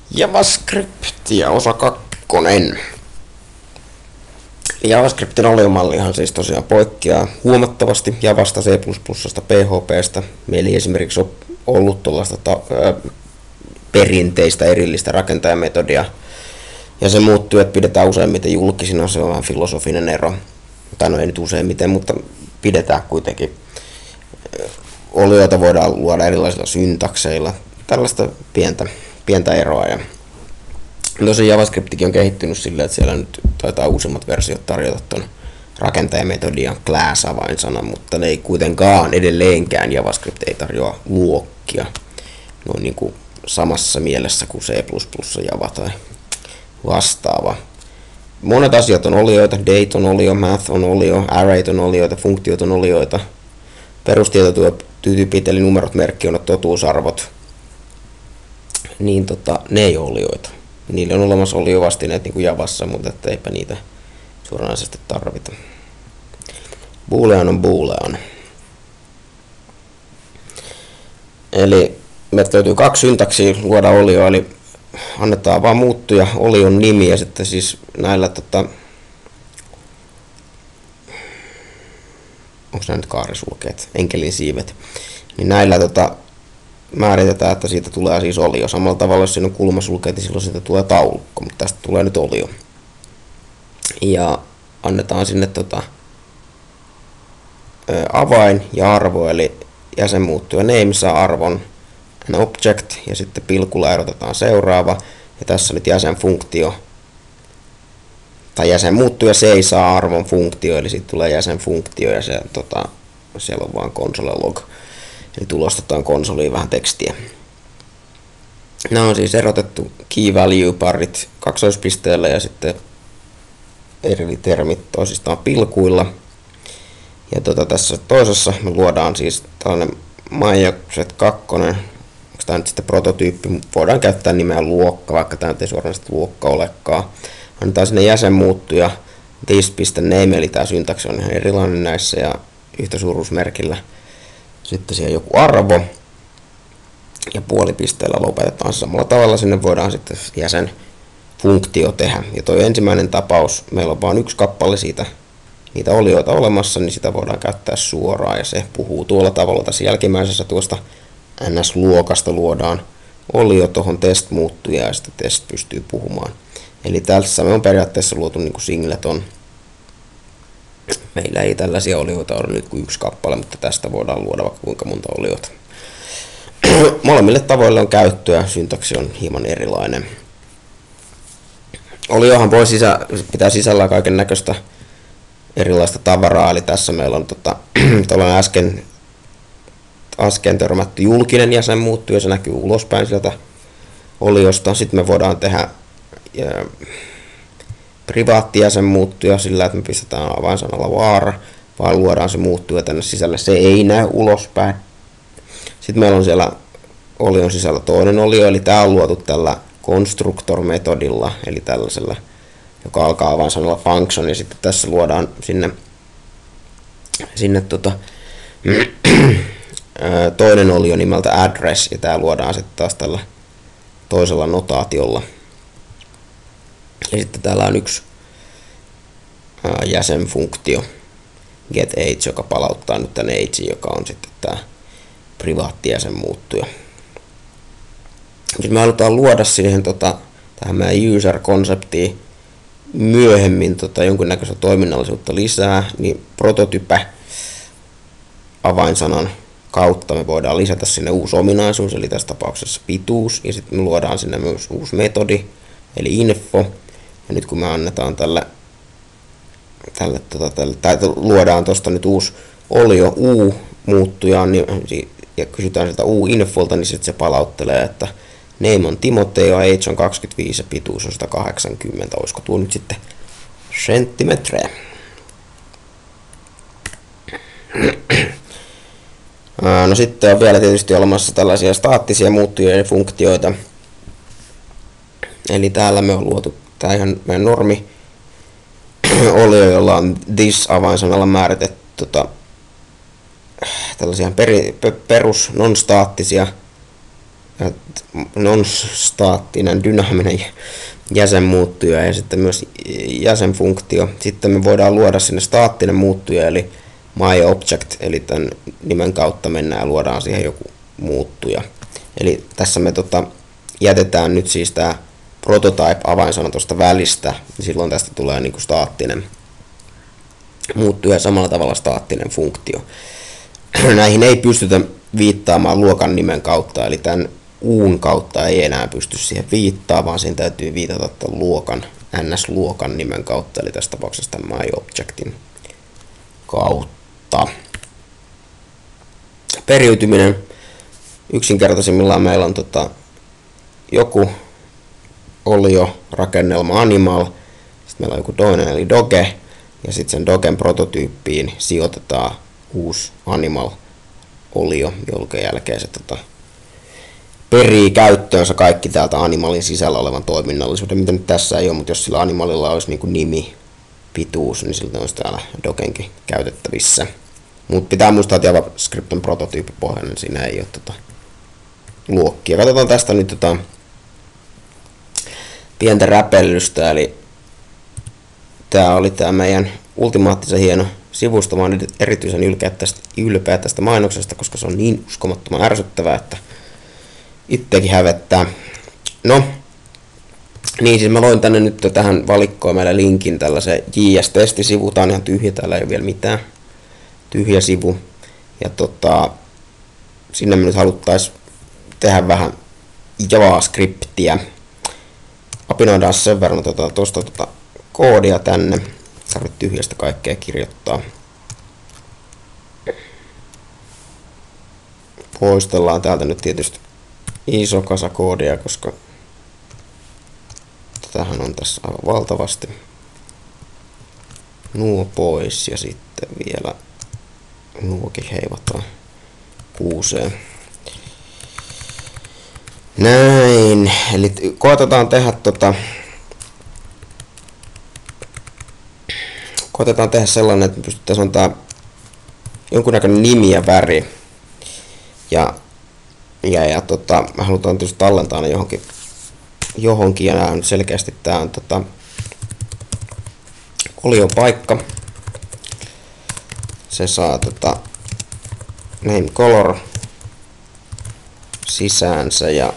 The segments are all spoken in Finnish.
JavaScript ja osa 2. JavaScriptin oliomallihan siis tosiaan poikkeaa huomattavasti Javasta, C++, PHPstä. Meillä ei esimerkiksi ole ollut tuollaista perinteistä erillistä rakentajametodia. Ja se muuttuu, että pidetään useimmiten julkisina, se on vähän filosofinen ero. Tai no ei nyt useimmiten, mutta pidetään kuitenkin. Olioita voidaan luoda erilaisilla syntakseilla. Tällaista pientä eroa. Ja tosiaan JavaScriptikin on kehittynyt silleen, että siellä nyt taitaa uusimmat versiot tarjota tuon rakentajametodian class-avainsanan, mutta ne ei kuitenkaan edelleenkään JavaScript ei tarjoa luokkia noin niin kuin samassa mielessä kuin C++, Java tai vastaava. Monet asiat on olioita, date on olio, math on olio, array on olioita, funktiot on olioita, perustietotyypit eli numerot, merkkionnot, totuusarvot, niin ne ei ole olioita. Niillä on olemassa oliovastineet niin kuin Javassa, mutta eipä niitä suoranaisesti tarvita. Boolean on boolean. Eli meiltä löytyy 2 syntaksia luoda olio, eli annetaan vaan muuttuja olion nimi ja sitten siis näillä onko nämä nyt kaarisulkeet, enkelin siivet, niin näillä määritetään, että siitä tulee siis olio. Samalla tavalla, jos siinä on kulmasulkeet, niin silloin siitä tulee taulukko, mutta tästä tulee nyt olio. Ja annetaan sinne avain ja arvo, eli jäsenmuuttuja name saa arvon an object, ja sitten pilkulla erotetaan seuraava, ja tässä nyt jäsenfunktio, tai jäsenmuuttuja se ei saa arvon funktio, eli siitä tulee jäsenfunktio, ja se, siellä on vaan console log. Eli tulostetaan konsoliin vähän tekstiä. Nämä on siis erotettu key value parit kaksoispisteellä ja sitten eri termit toisistaan pilkuilla. Ja tässä toisessa me luodaan siis tällainen MyJet2. Onko tämä nyt sitten prototyyppi? Voidaan käyttää nimeä luokka, vaikka tämä ei suoranaisesti luokka olekaan. Annetaan sinne jäsenmuuttuja this.name, eli tämä syntaksi on ihan erilainen näissä ja yhtä suuruusmerkillä. Sitten siellä joku arvo ja puolipisteellä lopetetaan samalla tavalla. Sinne voidaan sitten jäsenfunktio tehdä. Ja tuo ensimmäinen tapaus, meillä on vain 1 kappale siitä, niitä olioita olemassa, niin sitä voidaan käyttää suoraan. Ja se puhuu tuolla tavalla. Tässä jälkimmäisessä tuosta ns-luokasta luodaan olio tuohon test-muuttuja ja sitten test pystyy puhumaan. Eli tässä me on periaatteessa luotu niin kuin singleton. Meillä ei tällaisia olioita ole nyt kuin 1 kappale, mutta tästä voidaan luoda vaikka kuinka monta oliota. Molemmille tavoille on käyttöä, syntaksi on hieman erilainen. Oliohan voi pitää sisällä kaiken näköistä erilaista tavaraa, eli tässä meillä on tuollainen äsken törmätty julkinen jäsenmuuttu, ja se näkyy ulospäin sieltä oliosta. Sitten me voidaan tehdä privaattijäsenmuuttuja sillä, että me pistetään avainsanalla var, vaan luodaan se muuttuja tänne sisälle. Se ei näy ulospäin. Sitten meillä on siellä olion sisällä toinen olio, eli tämä on luotu tällä constructor-metodilla, eli tällaisella, joka alkaa avainsanalla function, ja sitten tässä luodaan sinne toinen olio nimeltä address, ja tämä luodaan sitten taas tällä toisella notaatiolla. Ja sitten täällä on yksi jäsenfunktio get age, joka palauttaa nyt tämän age, joka on sitten tämä privaattijäsenmuuttuja. Nyt me halutaan luoda siihen tähän meidän user-konseptiin myöhemmin jonkinnäköistä toiminnallisuutta lisää, niin prototype avainsanan kautta me voidaan lisätä sinne uusi ominaisuus, eli tässä tapauksessa pituus, ja sitten me luodaan sinne myös uusi metodi, eli info. Ja nyt kun me annetaan tai luodaan tuosta nyt uusi olio u-muuttuja ja kysytään sieltä u-infolta, niin sitten se palauttelee, että name on Timoteo, age on 25 ja pituus on 180. Olisiko tuo nyt sitten senttimetrejä? No sitten on vielä tietysti olemassa tällaisia staattisia muuttuja ja funktioita. Eli täällä me on luotu tämä ihan meidän normi olio, jolla on this-avainsanalla määritetty tällaisia perus non-staattisia non-staattinen, dynaaminen jäsenmuuttuja ja sitten myös jäsenfunktio. Sitten me voidaan luoda sinne staattinen muuttuja, eli myObject, eli tämän nimen kautta mennään ja luodaan siihen joku muuttuja. Eli tässä me jätetään nyt siis tämä prototype-avainsana tuosta välistä, niin silloin tästä tulee niin kuin staattinen muuttuja ja samalla tavalla staattinen funktio. Näihin ei pystytä viittaamaan luokan nimen kautta, eli tämän uun kautta ei enää pysty siihen viittaamaan, vaan siinä täytyy viitata tämän luokan, ns-luokan nimen kautta, eli tässä tapauksessa tämän myObjectin kautta. Periytyminen yksinkertaisimmillaan meillä on joku olio, rakennelma animal, sitten meillä on joku toinen eli doge, ja sitten sen dogen prototyyppiin sijoitetaan uusi animal-olio, jonka jälkeen se perii käyttöönsä kaikki täältä animalin sisällä olevan toiminnallisuuden, mitä nyt tässä ei ole, mutta jos sillä animalilla olisi niin kuin nimi, pituus, niin siltä olisi täällä dogenkin käytettävissä. Mutta pitää muistaa, että JavaScript on prototyyppipohjainen, niin siinä ei ole luokkia. Katsotaan tästä nyt pientä räpellystä, eli tämä oli tämä meidän ultimaattisen hieno sivusto. Mä oon erityisen ylpeä tästä mainoksesta, koska se on niin uskomattoman ärsyttävää, että itsekin hävettää. No, niin siis mä loin tänne nyt tähän valikkoon meille linkin tällaisen JS-testisivu. Tää on ihan tyhjä, täällä ei ole vielä mitään. Tyhjä sivu. Ja sinne me nyt haluttais tehdä vähän JavaScriptiä. Apinoidaan sen verran, otetaan tuosta koodia tänne. Tarvitse tyhjästä kaikkea kirjoittaa. Poistellaan täältä nyt tietysti iso kasa koodia, koska tätähän on tässä aivan valtavasti. Nuo pois ja sitten vielä nuokin heivataan kuuseen. Näin, eli koetetaan tehdä sellainen, että me pystyttäisiin antaa jonkunnäköinen nimi ja väri. Ja me halutaan tietysti tallentaa ne johonkin ja nämä on selkeästi tää on olion paikka. Se saa name color sisäänsä ja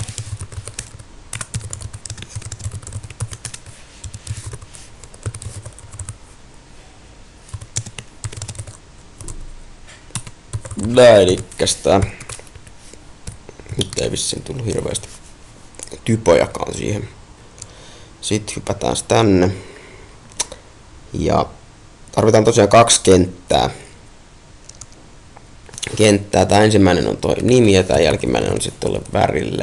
elikkästään. Nyt ei vissiin tullut hirveästi typojakaan siihen. Sitten hypätään tänne. Ja tarvitaan tosiaan 2 kenttää. Tämä ensimmäinen on toi nimi ja tämä jälkimmäinen on sitten tuolle värille.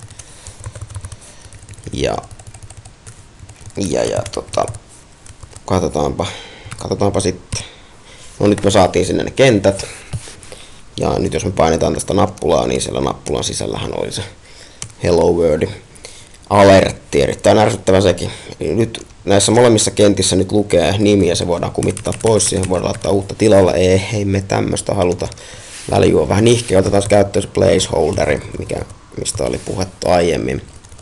Katsotaanpa sitten. No nyt me saatiin sinne ne kentät. Ja nyt jos me painetaan tästä nappulaa, niin siellä nappulan sisällähän oli se Hello World alertti. Erittäin ärsyttävä sekin. Nyt näissä molemmissa kentissä nyt lukee nimi ja se voidaan kumittaa pois. Siihen voidaan laittaa uutta tilalla. Ei me tämmöistä haluta. Välijuo on vähän nihkeä. Otetaan käyttöön se placeholderi, mistä oli puhetta aiemmin.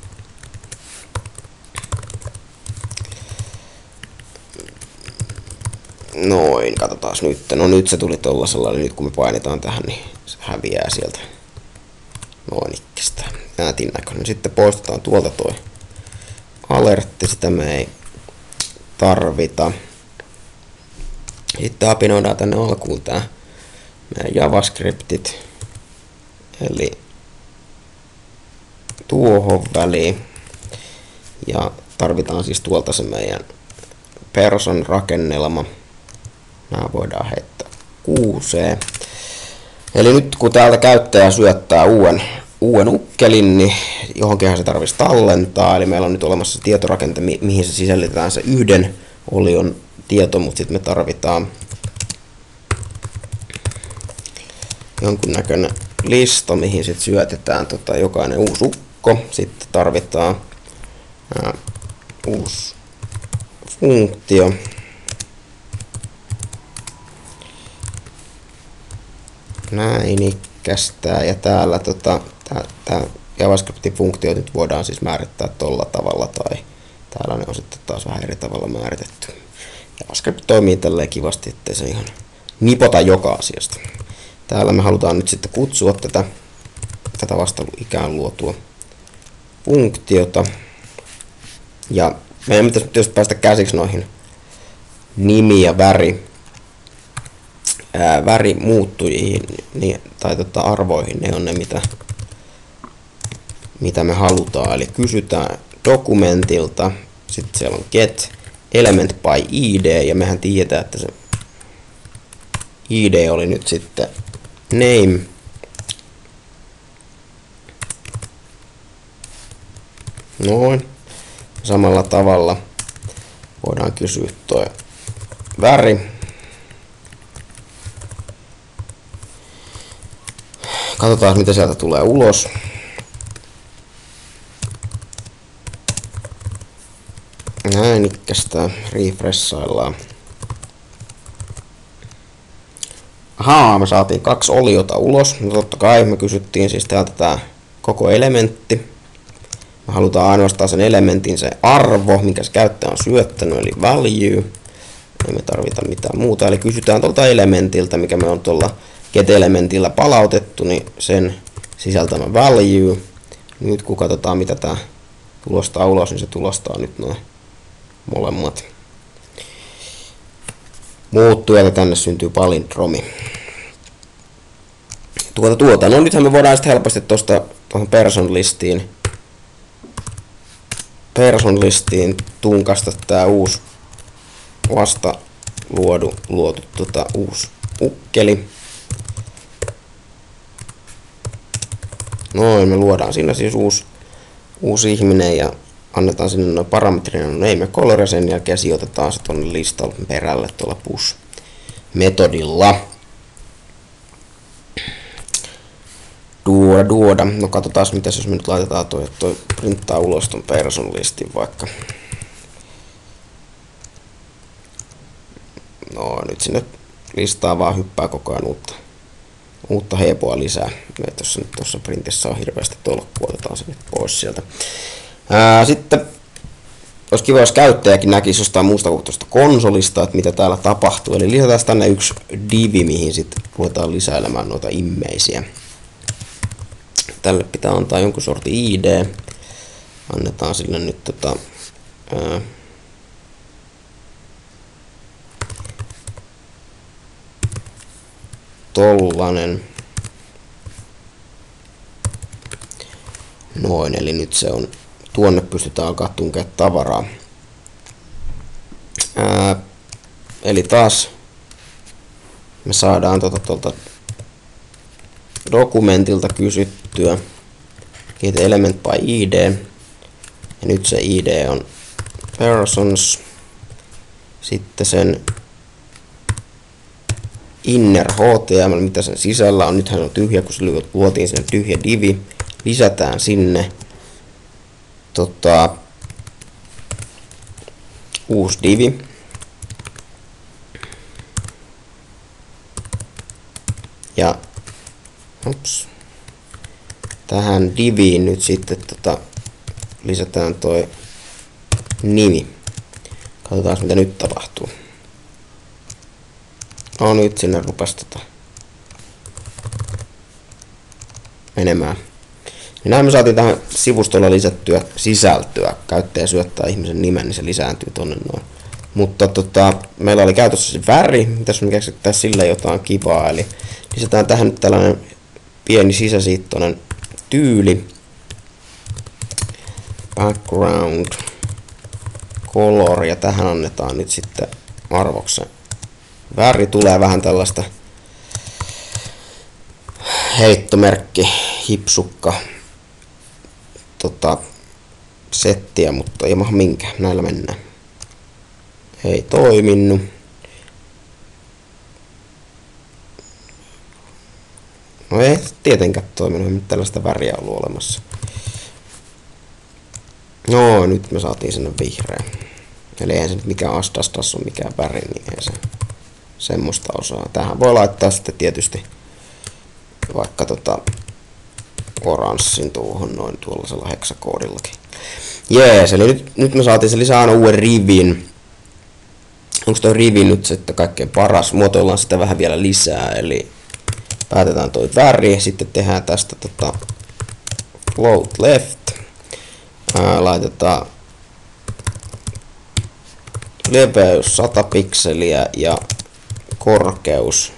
Noin, katsotaan nyt. No nyt se tuli tollasella, eli nyt kun me painetaan tähän, niin se häviää sieltä. Noin ikkestään. Nätin näköinen. Sitten poistetaan tuolta toi alertti, sitä me ei tarvita. Sitten apinoidaan tänne alkuun tää meidän JavaScriptit. Eli tuohon väliin. Ja tarvitaan siis tuolta se meidän person rakennelma. Nämä voidaan heittää 6. Eli nyt kun täältä käyttäjä syöttää uuden ukkelin, niin johonkinhan se tarvitsisi tallentaa. Eli meillä on nyt olemassa tietorakente, mihin se sisällytetään se yhden olion tieto, mutta sitten me tarvitaan jonkunnäköinen lista, mihin sitten syötetään jokainen uusi ukko. Sitten tarvitaan uusi funktio. Näin ikkästään ja täällä JavaScriptin funktiot nyt voidaan siis määrittää tolla tavalla, tai täällä ne on sitten taas vähän eri tavalla määritetty. JavaScript toimii tälleen kivasti, ettei se ihan nipota joka asiasta. Täällä me halutaan nyt sitten kutsua tätä vasta ikään luotua funktiota. Ja meidän pitäisi tietysti päästä käsiksi noihin nimi- ja värimuuttujiin tai arvoihin. Ne on ne, mitä me halutaan. Eli kysytään dokumentilta. Sitten siellä on get element by id. Ja mehän tiedetään, että se id oli nyt sitten name. Noin. Samalla tavalla voidaan kysyä tuo väri. Katsotaan, mitä sieltä tulee ulos. Näin ikkästä refreshaillaan. Ahaa, me saatiin 2 oliota ulos. No totta kai me kysyttiin siis täältä tää koko elementti. Me halutaan ainoastaan sen elementin se arvo, minkä se käyttäjä on syöttänyt, eli value. Ei me tarvita mitään muuta. Eli kysytään tuolta elementiltä, mikä me on tuolla get-elementillä palautettu, niin sen sisältämä value. Nyt kun katsotaan, mitä tää tulostaa ulos, niin se tulostaa nyt noin molemmat muuttujat, tänne syntyy palindromi. No nythän me voidaan sitten helposti tuohon person listiin tunkasta tää uusi vasta luotu uusi ukkeli. Noin, me luodaan siinä siis uusi ihminen ja annetaan sinne noin parametrina name ja color ja sen jälkeen sijoitetaan se tuonne listalle perälle tuolla push-metodilla. Duoda. No katsotaan mitä jos me nyt laitetaan toi printtaa ulos ton person listin vaikka. No nyt sinne listaa vaan hyppää koko ajan uutta hepoa lisää. Tuossa nyt tuossa printissä on hirveästi tolkkua, otetaan se nyt pois sieltä. Sitten olisi kiva, jos käyttäjäkin näkisi jostain muusta kuin tuosta konsolista, että mitä täällä tapahtuu. Eli lisätään tänne yksi divi, mihin sitten ruvetaan lisäilemään noita immeisiä. Tälle pitää antaa jonkun sortin ID. Annetaan sille nyt tollanen. Noin, eli nyt se on, tuonne pystytään alkaa tunkea tavaraa. Eli taas me saadaan tuolta dokumentilta kysyttyä get element by id. Ja nyt se id on persons. Sitten sen inner html, mitä sen sisällä on. Nythän on tyhjä, kun se luotiin sinne tyhjä divi. Lisätään sinne uusi divi. Ja tähän diviin nyt sitten lisätään toi nimi. Katsotaan mitä nyt tapahtuu. No nyt sinne rupesi menemään. Ja näin me saatiin tähän sivustolla lisättyä sisältöä. Käyttäjä syöttää ihmisen nimen, niin se lisääntyy tonne noin. Mutta meillä oli käytössä se väri. Mitäs me keksittäisiin sille jotain kivaa. Eli lisätään tähän nyt tällainen pieni sisäsiittoinen tyyli. Background color. Ja tähän annetaan nyt sitten arvoksen väri. Tulee vähän tällaista heittomerkki, hipsukka settiä, mutta ei maha minkään. Näillä mennään. Ei toiminut. No ei tietenkään toiminut, ei tällaista väriä ollut olemassa. No nyt me saatiin sinne vihreä. Eli eihän se nyt mikään astas on mikään väri, niin ei se semmoista osaa. Tähän voi laittaa sitten tietysti vaikka oranssin tuohon noin tuollaisella heksakoodillakin. Jees, eli nyt me saatiin se lisää aina uuden rivin. Onko toi rivi nyt sitten kaikkein paras? Muotoillaan sitä vähän vielä lisää, eli päätetään toi väri, sitten tehdään tästä float left. Laitetaan leveys 100 pikseliä ja korkeus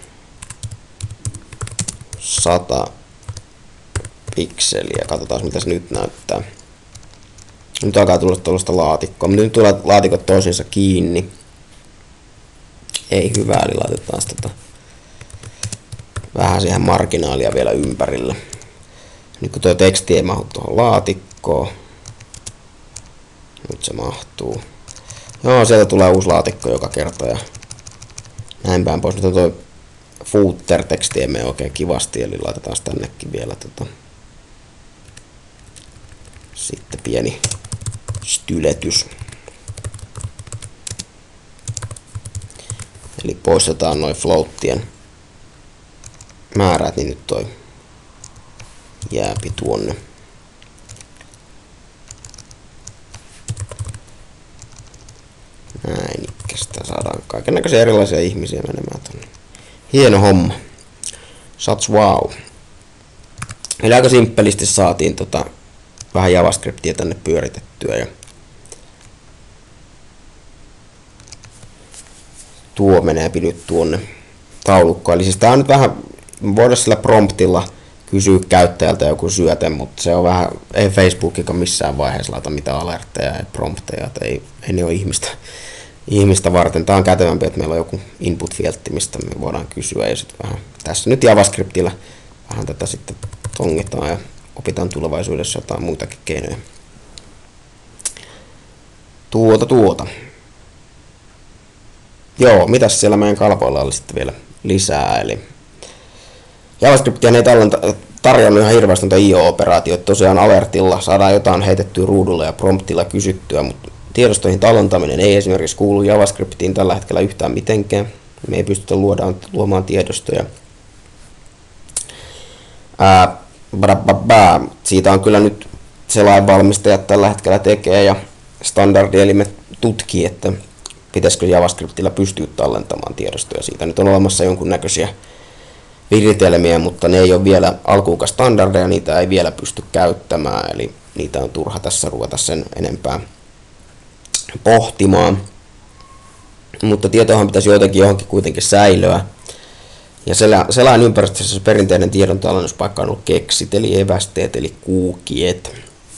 100 pikseliä. Katsotaan mitä se nyt näyttää. Nyt alkaa tulla tuollaista laatikkoa, mutta nyt tulee laatikot toisiinsa kiinni. Ei hyvä, eli laitetaan sitä vähän siihen marginaalia vielä ympärillä. Nyt kun tuo teksti ei mahdu tuohon laatikkoon. Nyt se mahtuu. Joo, sieltä tulee uusi laatikko joka kerta ja näin päin pois. Nyt on tuo footer-teksti ei mene oikein kivasti, eli laitetaan tännekin vielä sitten pieni styletys. Eli poistetaan noin floattien määrät, niin nyt toi jääpi tuonne. Näin ikkästä saadaan kaikennäköisiä erilaisia ihmisiä menemään tonne. Hieno homma. Such wow. Eli aika simppelisti saatiin vähän JavaScriptia tänne pyöritettyä ja tuo menee nyt tuonne taulukkoon. Eli siis tää on nyt vähän, voidaan sillä promptilla kysyä käyttäjältä joku syöte, mutta se on vähän, ei Facebookikaan missään vaiheessa laita mitään alertteja ja prompteja, että ei ne ole ihmistä varten. Tää on kätevämpi, että meillä on joku input-fieltti, mistä me voidaan kysyä ja sitten vähän tässä nyt JavaScriptilla vähän tätä sitten tongitaan ja opitaan tulevaisuudessa jotain muitakin keinoja. Tuota. Joo, mitäs siellä meidän kalvoilla oli sitten vielä lisää, eli JavaScriptia ei tarjonnut ihan hirveästi IO-operaatioita. Tosiaan alertilla saadaan jotain heitettyä ruudulle ja promptilla kysyttyä, mutta tiedostoihin tallentaminen ei esimerkiksi kuulu JavaScriptiin tällä hetkellä yhtään mitenkään. Me ei pystytä luomaan tiedostoja. Siitä on kyllä nyt selainvalmistajat tällä hetkellä tekee ja standardielimet tutkii, että pitäisikö JavaScriptilla pystyä tallentamaan tiedostoja. Siitä nyt on olemassa jonkunnäköisiä viritelmiä, mutta ne ei ole vielä alkuunkaan standardeja, niitä ei vielä pysty käyttämään, eli niitä on turha tässä ruveta sen enempää pohtimaan. Mutta tietoahan pitäisi jotenkin johonkin kuitenkin säilöä. Ja selain ympäristössä se perinteinen tiedon tallennuspaikka on ollut keksit, eli evästeet, eli kuukiet.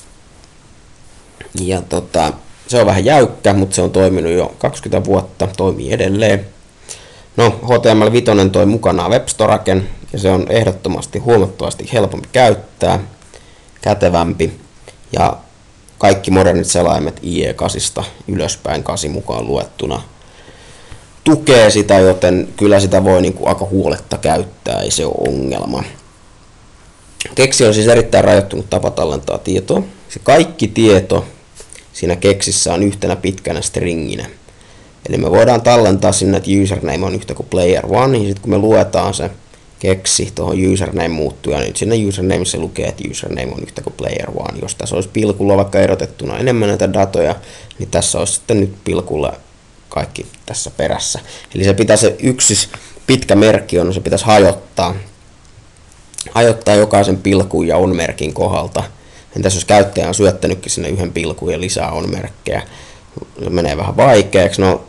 Ja se on vähän jäykkä, mutta se on toiminut jo 20 vuotta, toimii edelleen. No, HTML5 toi mukanaan WebStoraken, ja se on ehdottomasti huomattavasti helpompi käyttää, kätevämpi, ja kaikki modernit selaimet IE8 ylöspäin 8 mukaan luettuna tukee sitä, joten kyllä sitä voi aika huoletta käyttää, ei se ole ongelma. Keksi on siis erittäin rajoittunut tapa tallentaa tietoa. Se kaikki tieto siinä keksissä on yhtenä pitkänä stringinä. Eli me voidaan tallentaa sinne, että username on yhtä kuin player1, ja sitten kun me luetaan se keksi tuohon username muuttujaan, niin sinne usernameissa lukee, että username on yhtä kuin player1. Jos tässä olisi pilkulla vaikka erotettuna enemmän näitä datoja, niin tässä olisi sitten nyt pilkulla kaikki tässä perässä. Eli se pitää se yksi pitkä merkki on, se pitäisi hajottaa jokaisen pilkun ja on-merkin kohdalta. Entäs jos käyttäjä on syöttänytkin sinne yhden pilkun ja lisää on-merkkejä, menee vähän vaikeaksi. No,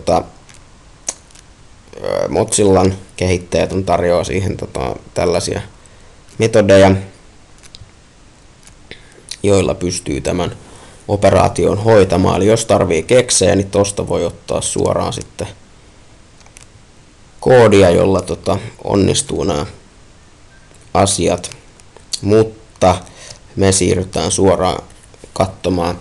Mozillan kehittäjät tarjoaa siihen tällaisia metodeja, joilla pystyy tämän operaation hoitamaan. Eli jos tarvii keksejä, niin tosta voi ottaa suoraan sitten koodia, jolla onnistuu nämä asiat. Mutta me siirrytään suoraan katsomaan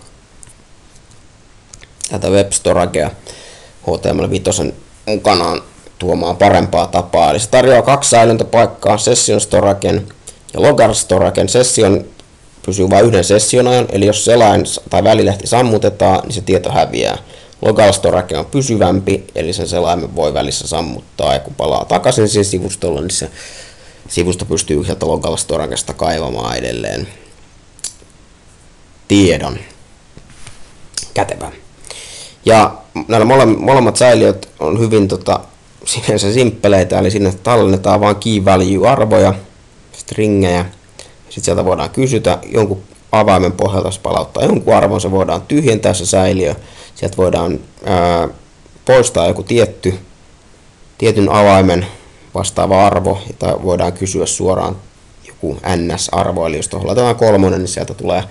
tätä WebStoragea HTML5 mukanaan tuomaan parempaa tapaa. Eli se tarjoaa 2 säilöntäpaikkaa, Session Storagen ja Local Storagen. Session pysyy vain yhden session ajan, eli jos selain tai välilehti sammutetaan, niin se tieto häviää. Local Storage on pysyvämpi, eli sen selaimen voi välissä sammuttaa, ja kun palaa takaisin siihen sivustolle, niin se sivusta pystyy yhdeltä local storagesta kaivamaan edelleen tiedon. Kätevä. Ja nämä molemmat säiliöt on hyvin sinänsä simppeleitä, eli sinne tallennetaan vain key value-arvoja, stringejä. Sitten sieltä voidaan kysytä jonkun avaimen pohjalta, jos palauttaa jonkun arvon, se voidaan tyhjentää se säiliö. Sieltä voidaan poistaa joku tietyn avaimen vastaava arvo, jota voidaan kysyä suoraan joku NS-arvo, eli jos tuohon laitetaan 3, niin sieltä tulee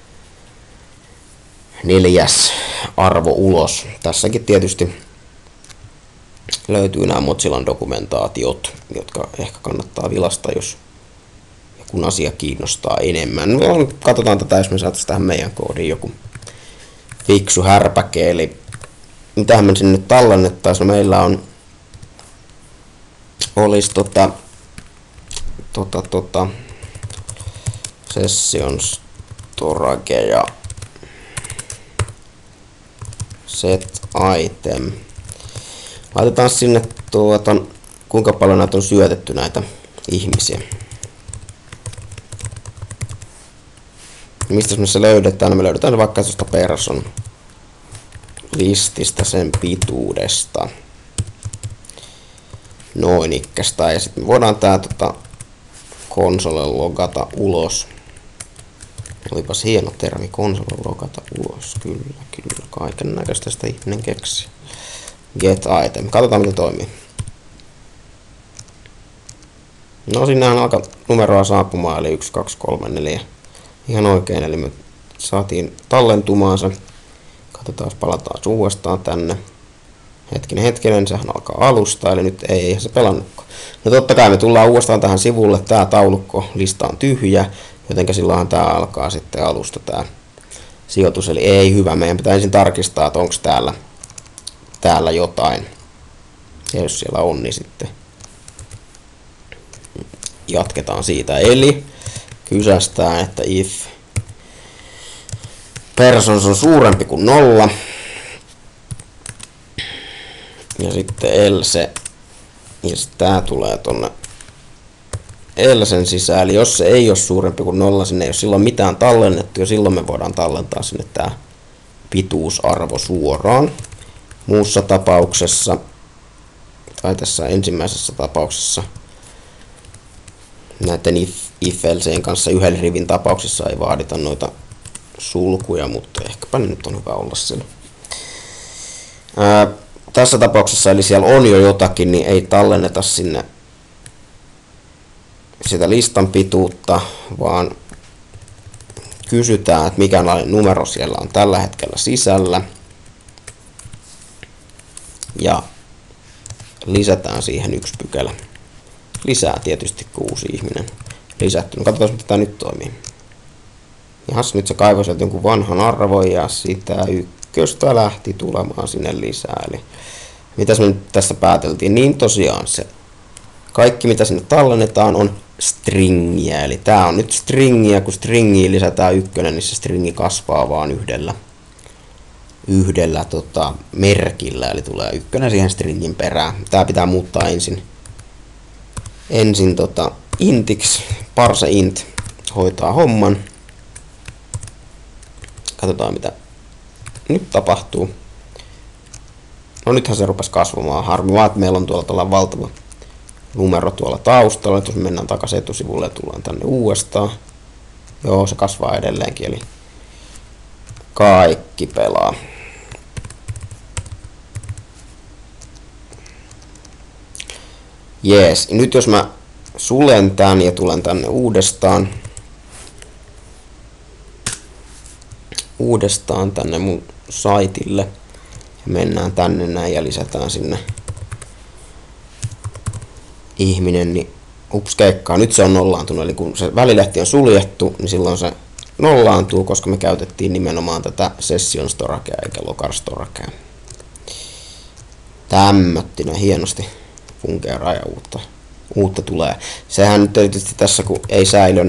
4. arvo ulos. Tässäkin tietysti löytyy nämä Mozillan dokumentaatiot, jotka ehkä kannattaa vilasta, jos joku asia kiinnostaa enemmän. Katsotaan tätä, jos me saataisiin tähän meidän koodiin joku fiksu härpäke, eli mitähän me sinne tallennettaisiin. No meillä olisi session storage ja set item. Laitetaan sinne kuinka paljon näitä on syötetty näitä ihmisiä. Mistä me se löydetään? No me löydetään vaikka tuosta person lististä sen pituudesta. Noin ikkästä. Ja sitten me voidaan tää konsole logata ulos. Olipas hieno termi, konsole logata ulos. Kyllä. Kaiken näköistä sitä ihminen keksi. Get item. Katsotaan miten toimii. No sinnehän alkaa numeroa saapumaan, eli 1, 2, 3, 4. Ihan oikein, eli me saatiin tallentumaan se. Katsotaan, palataan uudestaan tänne. Hetkinen, sehän alkaa alusta, eli nyt eihän se pelannutkaan. No totta kai me tullaan uudestaan tähän sivulle, tää taulukko lista on tyhjä, jotenka silloin tää alkaa sitten alusta tää sijoitus, eli ei hyvä. Meidän pitää ensin tarkistaa, että onko täällä jotain. Ja jos siellä on, niin sitten jatketaan siitä. Eli kysästään, että if persons on suurempi kuin 0. Ja sitten else. Ja sitten tää tulee tonne elsen sisään. Eli jos se ei ole suurempi kuin 0, sinne ei ole silloin mitään tallennettu. Ja silloin me voidaan tallentaa sinne tää pituusarvo suoraan. Muussa tapauksessa, tai tässä ensimmäisessä tapauksessa, näiden if-elseen kanssa yhden rivin tapauksessa ei vaadita noita sulkuja, mutta ehkäpä nyt on hyvä olla siellä. Tässä tapauksessa, eli siellä on jo jotakin, niin ei tallenneta sinne sitä listan pituutta, vaan kysytään, että mikä numero siellä on tällä hetkellä sisällä. Ja lisätään siihen 1 pykälä. Lisää tietysti, kun uusi ihminen lisätty. No katsotaan, miten tämä nyt toimii. Jahas, nyt se kaivoi sieltä jonkun vanhan arvon ja sitä 1 lähti tulemaan sinne lisää. Eli mitäs me nyt tässä pääteltiin? Niin tosiaan se kaikki mitä sinne tallennetaan on stringiä. Eli tää on nyt stringiä, kun stringiin lisätään 1, niin se stringi kasvaa vaan yhdellä merkillä, eli tulee 1 siihen stringin perään. Tää pitää muuttaa ensin intiksi. Parse int hoitaa homman. Katsotaan mitä nyt tapahtuu. No nythän se rupesi kasvamaan. Harmi vaan, että meillä on tuolla valtava numero tuolla taustalla. Jos mennään takaisin etusivulle ja tullaan tänne uudestaan. Joo, se kasvaa edelleenkin, eli kaikki pelaa. Jees, nyt jos mä sulen tän ja tulen tänne uudestaan tänne mun saitille ja mennään tänne näin ja lisätään sinne ihminen, niin ups keikkaa, nyt se on nollaantunut, eli kun se välilehti on suljettu, niin silloin se nollaantuu, koska me käytettiin nimenomaan tätä session storagea eikä local storagea. Tämmöttinä hienosti fungeeraa ja uutta tulee. Sehän nyt tietysti tässä, kun ei säily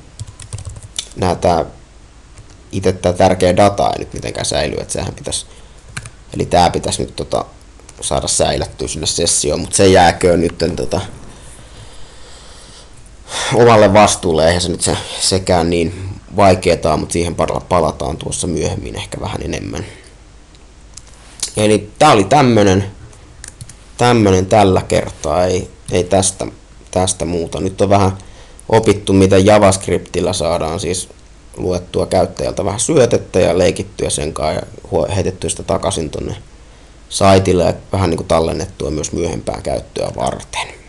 itse tää tärkeä data ei nyt mitenkään säily, että sehän pitäisi, eli tää pitäisi nyt saada säilättyä sinne sessioon, mutta se jääköön nyt omalle vastuulle. Eihän se nyt sekään niin vaikeaa, mutta siihen palataan tuossa myöhemmin ehkä vähän enemmän. Eli tää oli tämmönen tällä kertaa, ei tästä muuta. Nyt on vähän opittu, miten JavaScriptillä saadaan siis luettua käyttäjältä vähän syötettä ja leikittyä sen kanssa ja heitettyä sitä takaisin tonne saitille ja vähän niin kuin tallennettua myös myöhempää käyttöä varten.